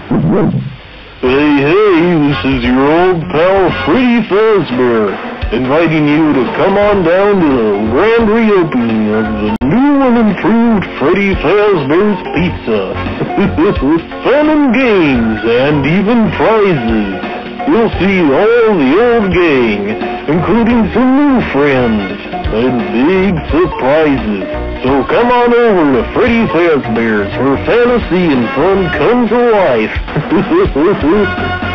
Hey, this is your old pal Freddy Fazbear, inviting you to come on down to the grand reopening of the new and improved Freddy Fazbear's Pizza. With fun and games, and even prizes. You'll see all the old gang, including some new friends, and big surprises. So come on over to Freddy Fazbear's where fantasy and fun come to life.